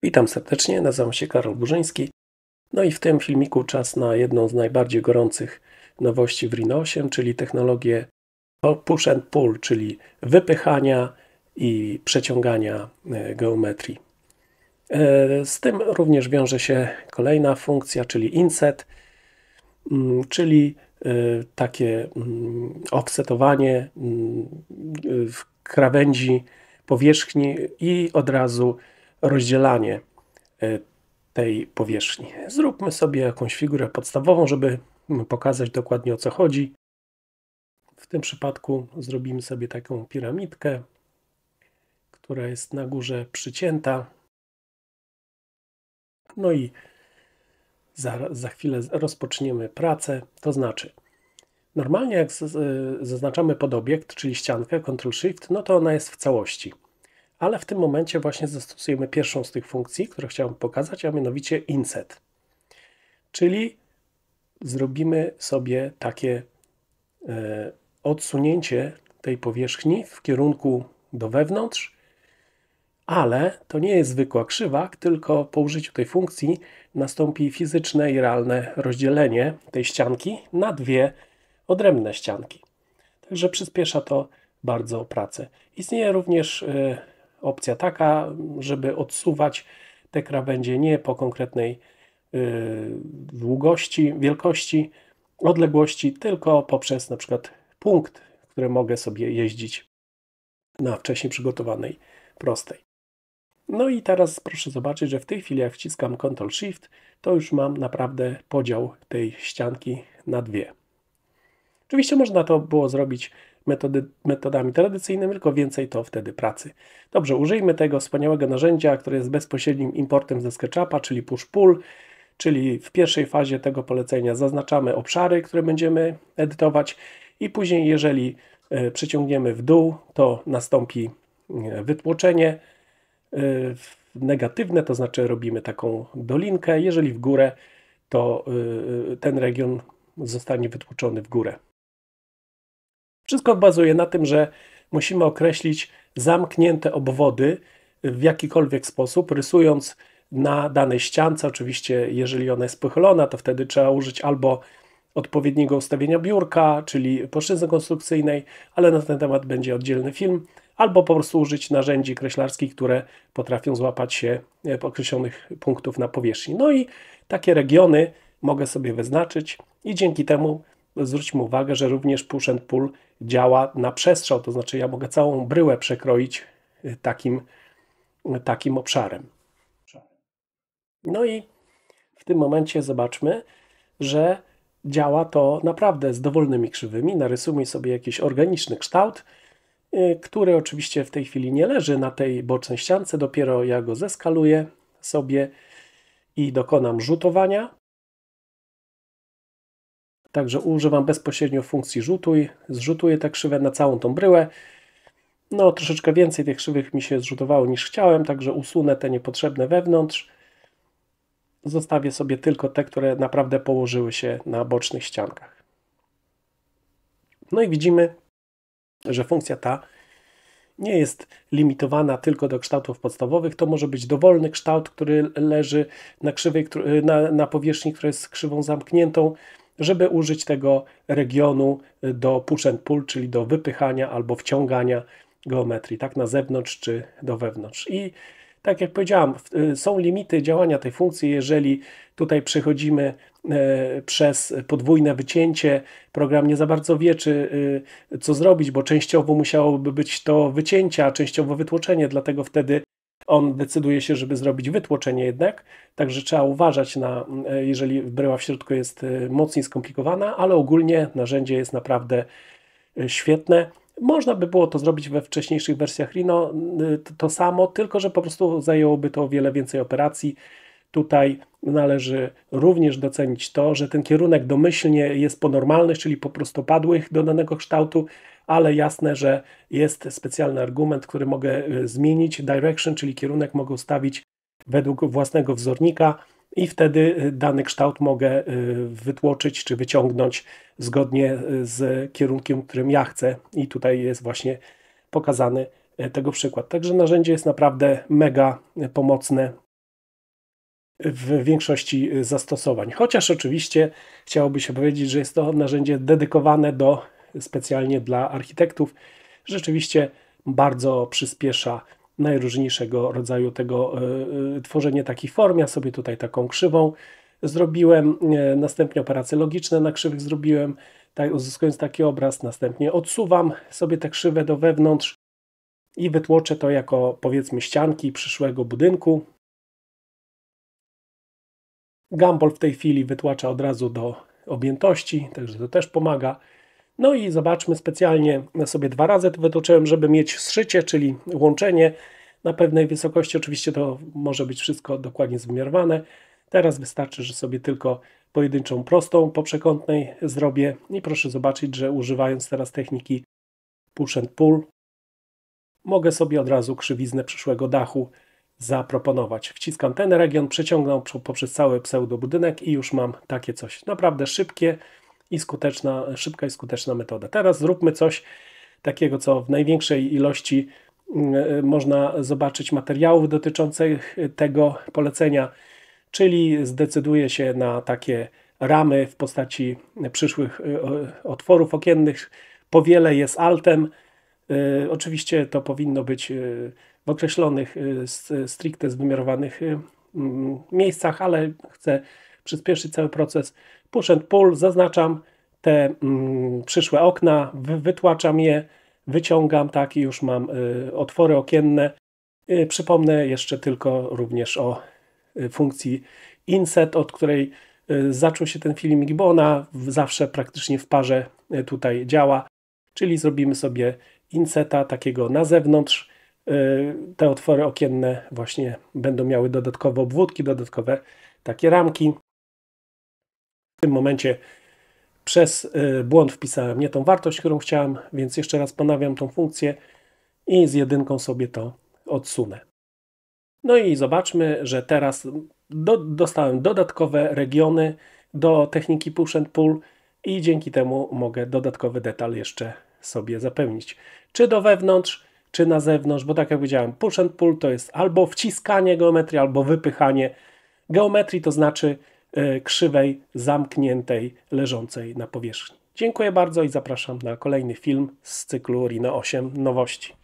Witam serdecznie, nazywam się Karol Burzyński. No i w tym filmiku czas na jedną z najbardziej gorących nowości w Rhino 8, czyli technologię push and pull, czyli wypychania i przeciągania geometrii. Z tym również wiąże się kolejna funkcja, czyli inset, czyli takie offsetowanie w krawędzi powierzchni i od razu rozdzielanie tej powierzchni. Zróbmy sobie jakąś figurę podstawową, żeby pokazać dokładnie, o co chodzi. W tym przypadku zrobimy sobie taką piramidkę, która jest na górze przycięta. No i za chwilę rozpoczniemy pracę. To znaczy, normalnie jak zaznaczamy podobiekt, czyli ściankę, Ctrl-Shift, no to ona jest w całości. Ale w tym momencie właśnie zastosujemy pierwszą z tych funkcji, którą chciałem pokazać, a mianowicie inset. Czyli zrobimy sobie takie odsunięcie tej powierzchni w kierunku do wewnątrz, ale to nie jest zwykła krzywa, tylko po użyciu tej funkcji nastąpi fizyczne i realne rozdzielenie tej ścianki na dwie odrębne ścianki. Także przyspiesza to bardzo pracę. Istnieje również opcja taka, żeby odsuwać te krawędzie nie po konkretnej długości, wielkości, odległości, tylko poprzez na przykład punkt, który mogę sobie jeździć na wcześniej przygotowanej prostej. No i teraz proszę zobaczyć, że w tej chwili jak wciskam Ctrl-Shift, to już mam naprawdę podział tej ścianki na dwie. Oczywiście można to było zrobić metodami tradycyjnymi, tylko więcej to wtedy pracy. Dobrze, użyjmy tego wspaniałego narzędzia, które jest bezpośrednim importem ze SketchUpa, czyli push-pull, czyli w pierwszej fazie tego polecenia zaznaczamy obszary, które będziemy edytować i później, jeżeli przeciągniemy w dół, to nastąpi wytłoczenie negatywne, to znaczy robimy taką dolinkę, jeżeli w górę, to ten region zostanie wytłoczony w górę. Wszystko bazuje na tym, że musimy określić zamknięte obwody w jakikolwiek sposób, rysując na danej ściance. Oczywiście, jeżeli ona jest pochylona, to wtedy trzeba użyć albo odpowiedniego ustawienia biurka, czyli płaszczyzny konstrukcyjnej, ale na ten temat będzie oddzielny film, albo po prostu użyć narzędzi kreślarskich, które potrafią złapać się określonych punktów na powierzchni. No i takie regiony mogę sobie wyznaczyć i dzięki temu zwróćmy uwagę, że również push and pull działa na przestrzał, to znaczy ja mogę całą bryłę przekroić takim obszarem. No i w tym momencie zobaczmy, że działa to naprawdę z dowolnymi krzywymi. Narysujmy sobie jakiś organiczny kształt, który oczywiście w tej chwili nie leży na tej bocznej ściance, dopiero ja go zeskaluję sobie i dokonam rzutowania. Także używam bezpośrednio funkcji rzutuj, zrzutuję tę krzywę na całą tą bryłę. No troszeczkę więcej tych krzywych mi się zrzutowało niż chciałem, także usunę te niepotrzebne wewnątrz. Zostawię sobie tylko te, które naprawdę położyły się na bocznych ściankach. No i widzimy, że funkcja ta nie jest limitowana tylko do kształtów podstawowych. To może być dowolny kształt, który leży na krzywej, na powierzchni, która jest krzywą zamkniętą, żeby użyć tego regionu do push and pull, czyli do wypychania albo wciągania geometrii, tak na zewnątrz czy do wewnątrz. I tak jak powiedziałam, są limity działania tej funkcji. Jeżeli tutaj przechodzimy przez podwójne wycięcie, program nie za bardzo wie, co zrobić, bo częściowo musiałoby być to wycięcie, a częściowo wytłoczenie, dlatego wtedy on decyduje się, żeby zrobić wytłoczenie jednak, także trzeba uważać jeżeli bryła w środku jest mocniej skomplikowana, ale ogólnie narzędzie jest naprawdę świetne. Można by było to zrobić we wcześniejszych wersjach Rhino to samo, tylko że po prostu zajęłoby to o wiele więcej operacji. Tutaj należy również docenić to, że ten kierunek domyślnie jest ponormalny, czyli po prostu padłych do danego kształtu, ale jasne, że jest specjalny argument, który mogę zmienić. Direction, czyli kierunek mogę ustawić według własnego wzornika i wtedy dany kształt mogę wytłoczyć czy wyciągnąć zgodnie z kierunkiem, którym ja chcę. I tutaj jest właśnie pokazany tego przykład. Także narzędzie jest naprawdę mega pomocne w większości zastosowań. Chociaż oczywiście chciałoby się powiedzieć, że jest to narzędzie dedykowane specjalnie dla architektów. Rzeczywiście bardzo przyspiesza najróżniejszego rodzaju tworzenie takich form. Ja sobie tutaj taką krzywą zrobiłem, następnie operacje logiczne na krzywych zrobiłem, uzyskując taki obraz, następnie odsuwam sobie tę krzywę do wewnątrz i wytłoczę to jako, powiedzmy, ścianki przyszłego budynku. Gumball w tej chwili wytłacza od razu do objętości, także to też pomaga. No i zobaczmy, specjalnie sobie 2 razy to wytoczyłem, żeby mieć zszycie, czyli łączenie na pewnej wysokości. Oczywiście to może być wszystko dokładnie wymiarowane. Teraz wystarczy, że sobie tylko pojedynczą prostą po przekątnej zrobię i proszę zobaczyć, że używając teraz techniki push and pull mogę sobie od razu krzywiznę przyszłego dachu zaproponować. Wciskam ten region, przeciągnę poprzez cały pseudobudynek i już mam takie coś. Naprawdę szybka i skuteczna metoda. Teraz zróbmy coś takiego, co w największej ilości można zobaczyć materiałów dotyczących tego polecenia, czyli zdecyduję się na takie ramy w postaci przyszłych otworów okiennych. Powielę je z altem. Oczywiście to powinno być w określonych, stricte zwymiarowanych miejscach, ale chcę przyspieszyć cały proces. Push and pull, zaznaczam te przyszłe okna, wytłaczam je, wyciągam, tak, i już mam otwory okienne. Przypomnę jeszcze tylko również o funkcji inset, od której zaczął się ten filmik, bo ona zawsze praktycznie w parze tutaj działa, czyli zrobimy sobie inseta takiego na zewnątrz. Te otwory okienne właśnie będą miały dodatkowe obwódki, dodatkowe takie ramki. W tym momencie przez błąd wpisałem nie tą wartość, którą chciałem, więc jeszcze raz ponawiam tą funkcję i z jedynką sobie to odsunę. No i zobaczmy, że teraz dostałem dodatkowe regiony do techniki push and pull i dzięki temu mogę dodatkowy detal jeszcze sobie zapełnić. Czy do wewnątrz, czy na zewnątrz, bo tak jak powiedziałem, push and pull to jest albo wciskanie geometrii, albo wypychanie geometrii, to znaczy krzywej zamkniętej, leżącej na powierzchni. Dziękuję bardzo i zapraszam na kolejny film z cyklu Rhino 8 Nowości.